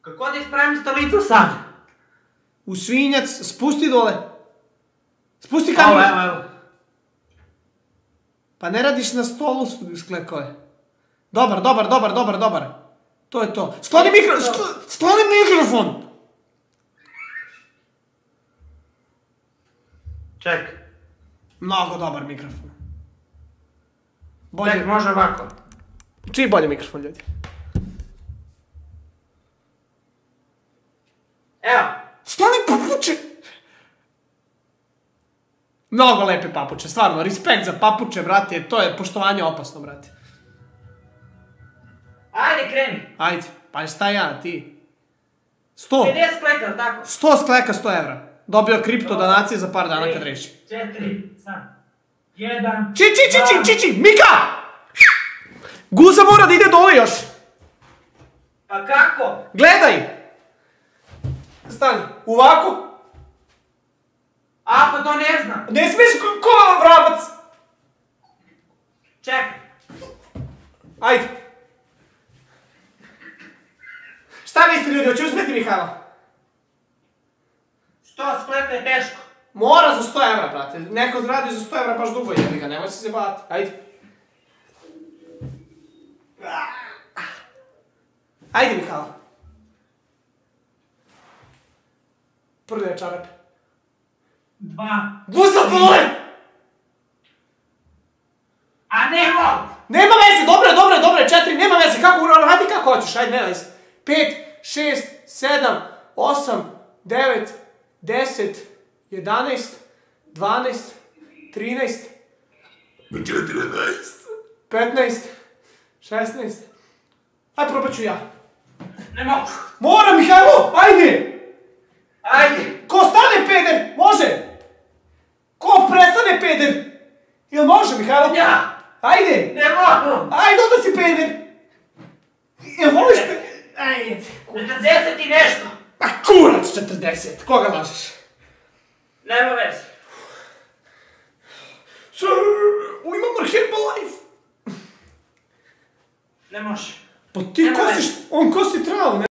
Kako da ispravim stolicu sad? U svinjac, spusti dole. Spusti kameru. Evo. Pa ne radiš na stolu, sklekao je. Dobar. To je to. Skloni mikrofon! Ček. Mnogo dobar mikrofon. Ček, može ovako. Čiji bolji mikrofon, ljudi? Evo. Skloni papuče! Mnogo lepe papuče, stvarno, respekt za papuče, brate, to je poštovanje opasno, brate. Ajde, kreni. Ajde, pa šta ja, ti? 50 skleka, ili tako? 100 skleka, 100 evra. Dobio kripto donacije za par dana kad reši. 4, sad. 1, Či, Mika! Guza mora da ide dole još. Pa kako? Gledaj! Stani, ovako. A, pa to ne znam. Ne smiješ ko vrabac. Čekaj. Ajde. Šta mislite, ljudi, hoće uspjeti Mihajla? 100 skleka je teško. Mora za 100 evra, brate. Neko radi za 100 evra baš dugo jebi ga, nemoj se bavati. Ajde. Ajde, Mihajla. Prde čarape. 2. Guza dole! A ne mogu! Nema veze, dobro, 4, nema veze, radi kako hoćeš, ajde, nema veze. 5, 6, 7, 8, 9, 10, 11, 12, 13, 14, 15, 16. Ajde, probat ću ja. Ne mogu. Mora, Mihajlo, ajde! Ajde. Ko stane peder, može! Ko prestane peder? Jel može, Mihajlo? Ja. Ajde! Ne mogu. Ajde, onda si peder! Jel voliš peder? Ajde. 40 i nešto. Ma kurac 40, koga lažeš? Nema veze. Sir, imam Herbalife! Ne može. Pa ti kosiš, on kosi travu, ne?